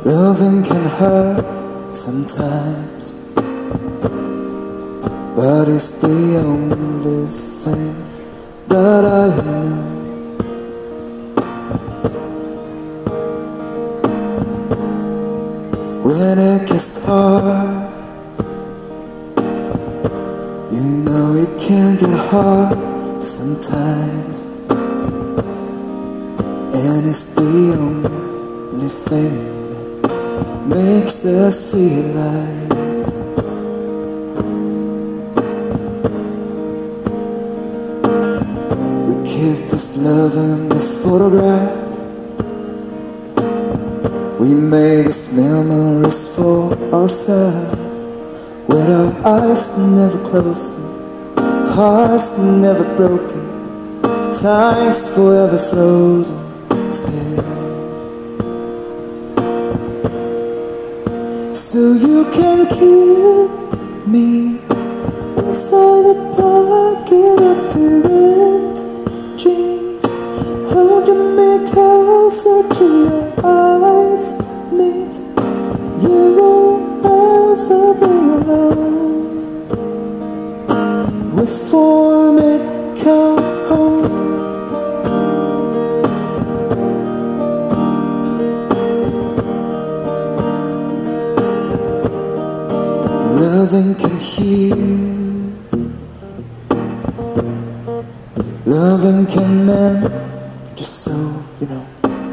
Loving can hurt sometimes, but it's the only thing that I know. When it gets hard, you know it can get hard sometimes, and it's the only thing makes us feel alive. We keep this love in the photograph. We made these memories for ourselves, with our eyes never closing, hearts never broken, time's forever frozen still. So you can keep me inside the pocket of your ripped jeans, holding me closer to your eyes meet. You won't ever be alone. We're forming, come home. Loving can heal, loving can mend, just so you know.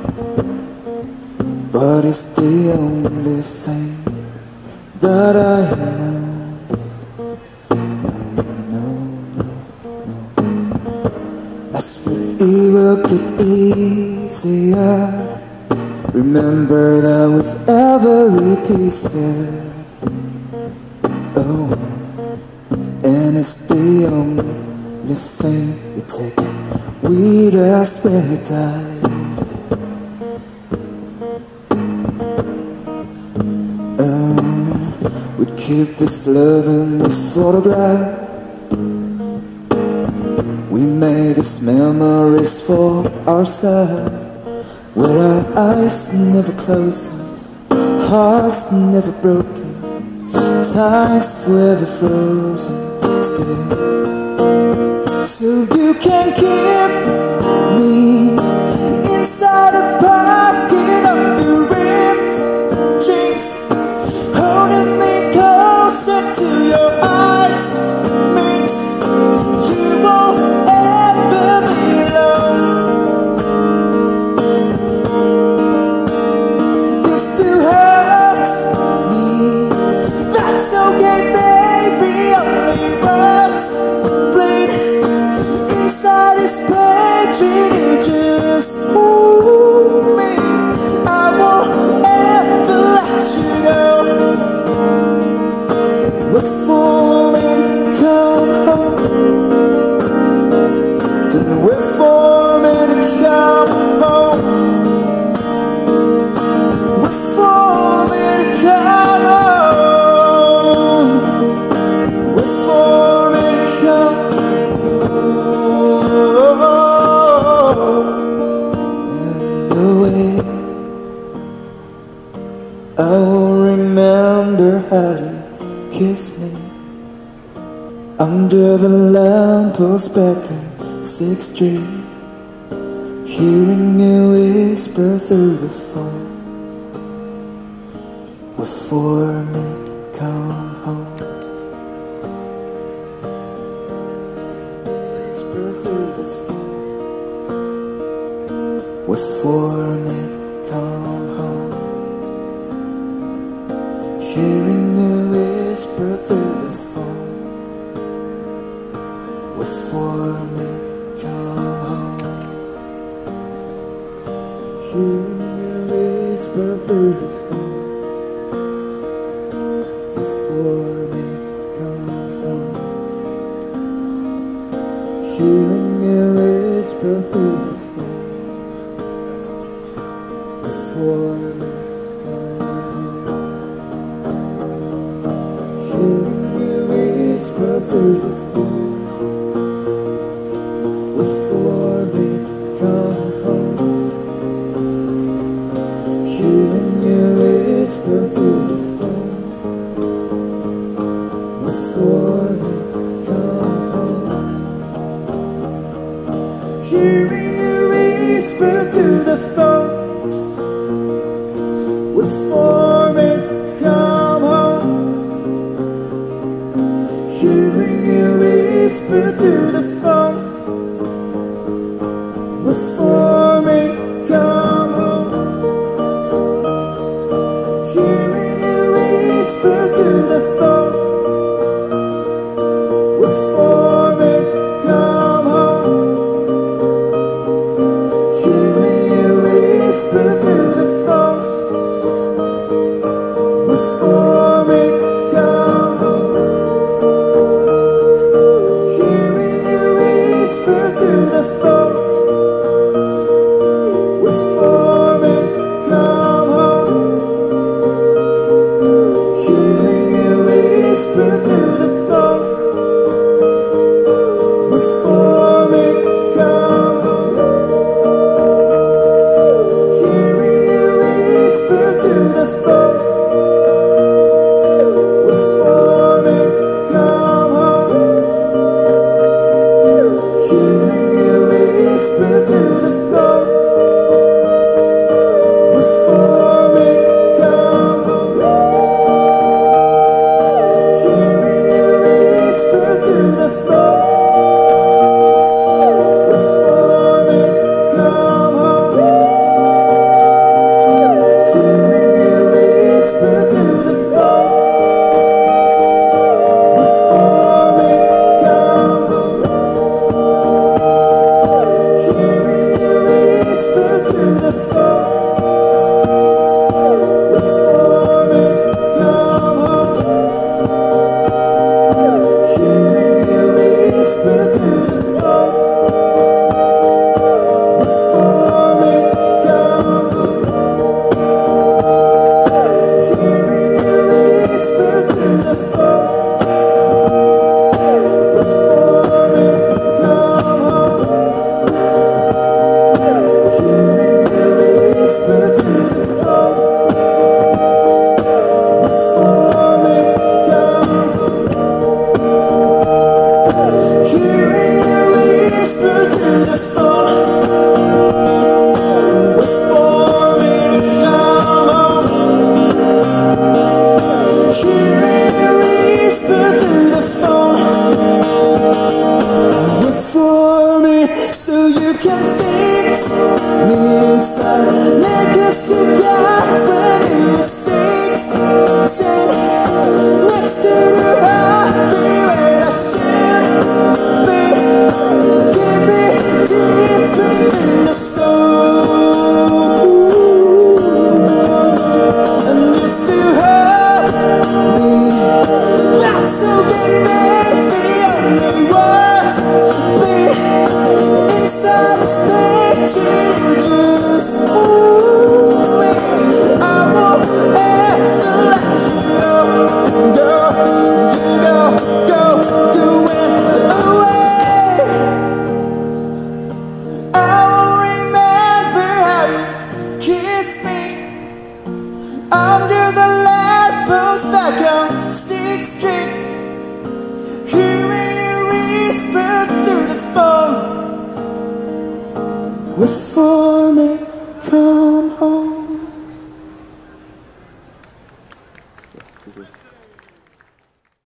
But it's the only thing that I know. No, no, no, no. That's what it will get easier. Remember that with every piece, yeah. Oh, and it's the only thing we take with us when we die. We'd keep this love in the photograph. We made these memories for ourselves, with our eyes never closing, hearts never broken, time's forever frozen still. So you can keep me inside a pocket of your ripped jeans, holding me closer to your eyes meet. You won't ever be alone. If you hurt me, that's okay, baby. Only words bleed inside this page, and you just hold me. I won't ever let you go. We're forming, come home. Then we're forming to come home. We're forming to come home. We're forming to come home. And the way I will remember how you kissed me under the lamppost back on 6th Street, hearing you whisper through the phone, before me come home. Whisper through the phone, before me come home. Hearing you whisper through the phone, before me come home. Hearing you whisper through the phone, before me come home. Hearing you whisper through the phone, before me come home. Hearing you whisper through the phone, before me come home. Hearing you going home.